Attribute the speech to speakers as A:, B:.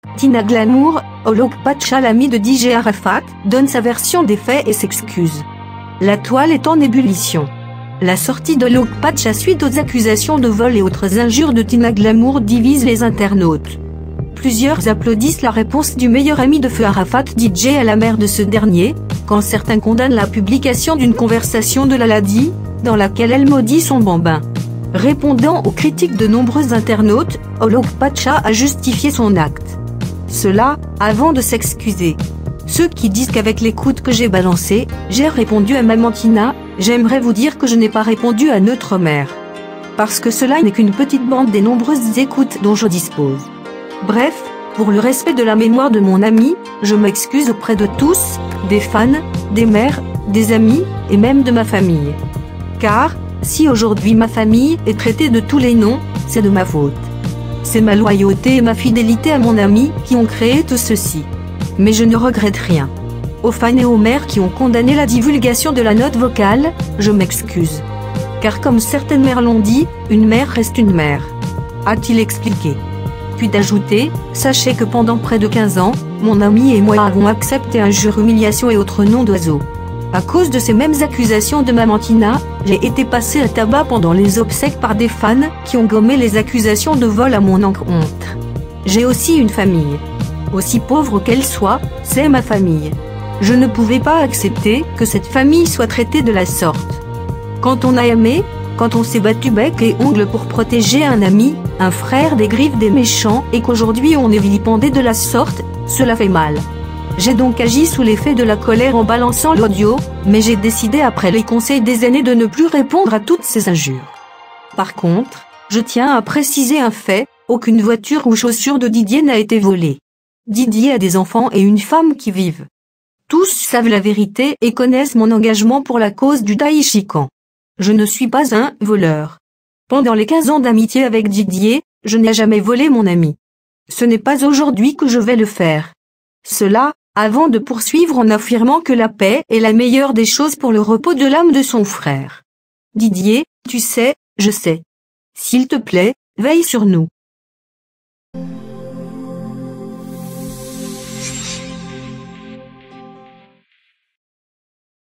A: Tina Glamour, Alok Pacha, l'ami de DJ Arafat, donne sa version des faits et s'excuse. La toile est en ébullition. La sortie d'Alok Pacha suite aux accusations de vol et autres injures de Tina Glamour divise les internautes. Plusieurs applaudissent la réponse du meilleur ami de feu Arafat DJ à la mère de ce dernier, quand certains condamnent la publication d'une conversation de Laladi, dans laquelle elle maudit son bambin. Répondant aux critiques de nombreux internautes, Alok Pacha a justifié son acte. Cela, avant de s'excuser. Ceux qui disent qu'avec l'écoute que j'ai balancée, j'ai répondu à maman Tina, j'aimerais vous dire que je n'ai pas répondu à notre mère. Parce que cela n'est qu'une petite bande des nombreuses écoutes dont je dispose. Bref, pour le respect de la mémoire de mon ami, je m'excuse auprès de tous, des fans, des mères, des amis, et même de ma famille. Car, si aujourd'hui ma famille est traitée de tous les noms, c'est de ma faute. C'est ma loyauté et ma fidélité à mon ami qui ont créé tout ceci. Mais je ne regrette rien. Aux fans et aux mères qui ont condamné la divulgation de la note vocale, je m'excuse. Car comme certaines mères l'ont dit, une mère reste une mère. A-t-il expliqué. Puis d'ajouter, sachez que pendant près de 15 ans, mon ami et moi avons accepté injures, humiliations et autres noms d'oiseaux. À cause de ces mêmes accusations de maman Tina, j'ai été passé à tabac pendant les obsèques par des fans qui ont gommé les accusations de vol à mon encontre. J'ai aussi une famille. Aussi pauvre qu'elle soit, c'est ma famille. Je ne pouvais pas accepter que cette famille soit traitée de la sorte. Quand on a aimé, quand on s'est battu bec et ongles pour protéger un ami, un frère des griffes des méchants, et qu'aujourd'hui on est vilipendé de la sorte, cela fait mal. J'ai donc agi sous l'effet de la colère en balançant l'audio, mais j'ai décidé après les conseils des aînés de ne plus répondre à toutes ces injures. Par contre, je tiens à préciser un fait, aucune voiture ou chaussure de Didier n'a été volée. Didier a des enfants et une femme qui vivent. Tous savent la vérité et connaissent mon engagement pour la cause du Daïchikan. Je ne suis pas un voleur. Pendant les 15 ans d'amitié avec Didier, je n'ai jamais volé mon ami. Ce n'est pas aujourd'hui que je vais le faire. Cela, avant de poursuivre en affirmant que la paix est la meilleure des choses pour le repos de l'âme de son frère. Didier, tu sais, je sais. S'il te plaît, veille sur nous.